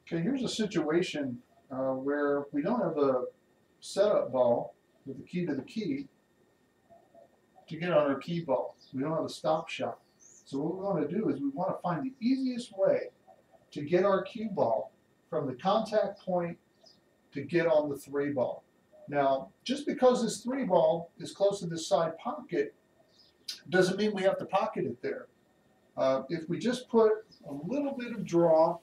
Okay, here's a situation where we don't have a setup ball with the key to the key to get on our key ball. We don't have a stop shot. So what we want to do is we want to find the easiest way to get our cue ball from the contact point to get on the 3 ball. Now, just because this 3 ball is close to this side pocket doesn't mean we have to pocket it there. If we just put a little bit of draw,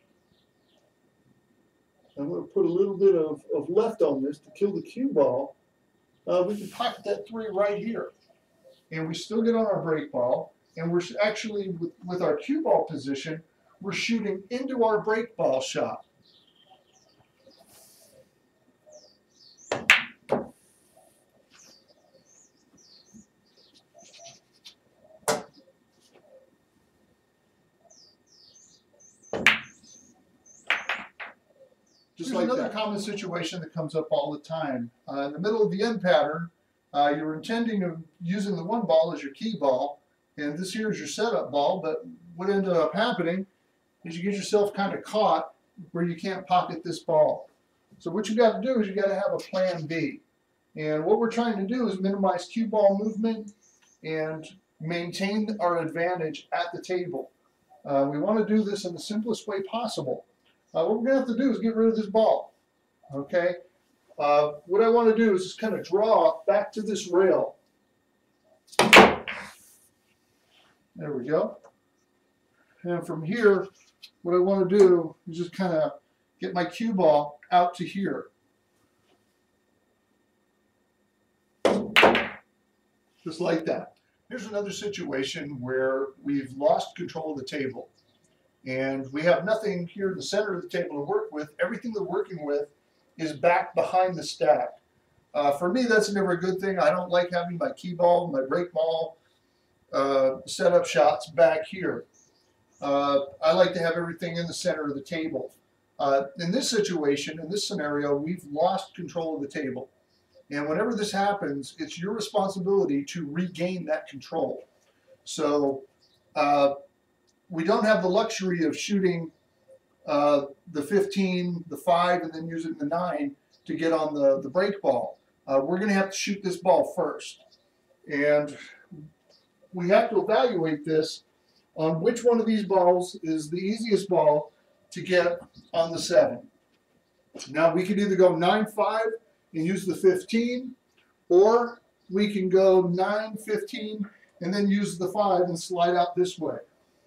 and we'll put a little bit of left on this to kill the cue ball, we can pocket that 3 right here. And we still get on our break ball, and we're actually, with our cue ball position, we're shooting into our break ball shot. Just like another common situation that comes up all the time. In the middle of the end pattern, you're intending of using the 1 ball as your key ball, and this here is your setup ball, but what ended up happening is you get yourself kind of caught where you can't pocket this ball. So what you got to do is you got to have a plan B. And what we're trying to do is minimize cue ball movement and maintain our advantage at the table. We want to do this in the simplest way possible. What we're going to have to do is get rid of this ball. Okay? What I want to do is just kind of draw back to this rail. There we go. And from here, what I want to do is just kind of get my cue ball out to here. Just like that. Here's another situation where we've lost control of the table. And we have nothing here in the center of the table to work with. Everything we're working with is back behind the stack. For me, that's never a good thing. I don't like having my key ball, my break ball, setup shots back here. I like to have everything in the center of the table. In this situation, in this scenario, we've lost control of the table. And whenever this happens, it's your responsibility to regain that control. So we don't have the luxury of shooting the 15, the 5, and then using the 9 to get on the break ball. We're going to have to shoot this ball first. And we have to evaluate this on which one of these balls is the easiest ball to get on the 7. Now we can either go 9-5 and use the 15, or we can go 9-15 and then use the 5 and slide out this way.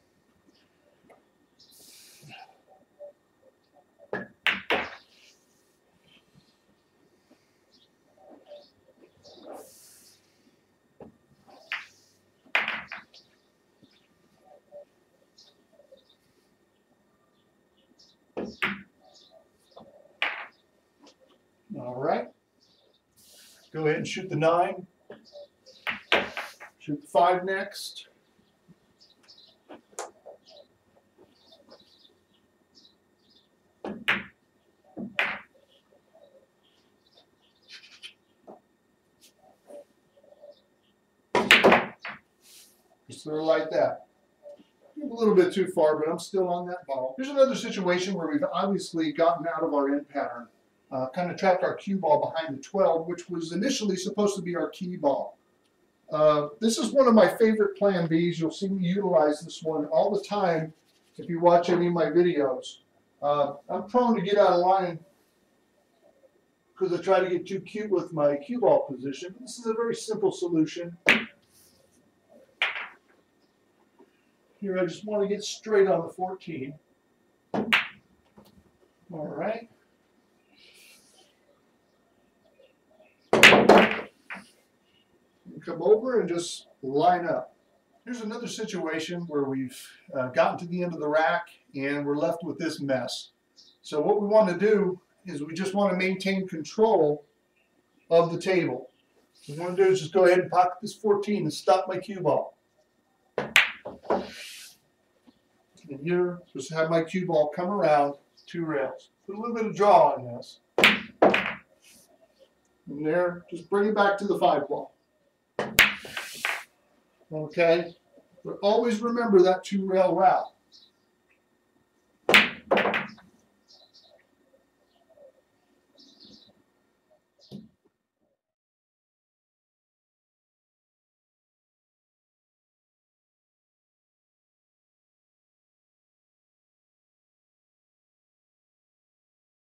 All right. Go ahead and shoot the 9. Shoot the 5 next. Just sort of like that. A little bit too far, but I'm still on that ball. Here's another situation where we've obviously gotten out of our end pattern. Kind of trapped our cue ball behind the 12, which was initially supposed to be our key ball. This is one of my favorite plan Bs. You'll see me utilize this one all the time if you watch any of my videos. I'm prone to get out of line because I try to get too cute with my cue ball position. This is a very simple solution. Here I just want to get straight on the 14. All right. Come over and just line up. Here's another situation where we've gotten to the end of the rack and we're left with this mess. So what we want to do is we just want to maintain control of the table. What we want to do is just go ahead and pocket this 14 and stop my cue ball. And here, just have my cue ball come around 2 rails. Put a little bit of draw on this. And there, just bring it back to the 5 ball. Okay, but always remember that 2 rail route.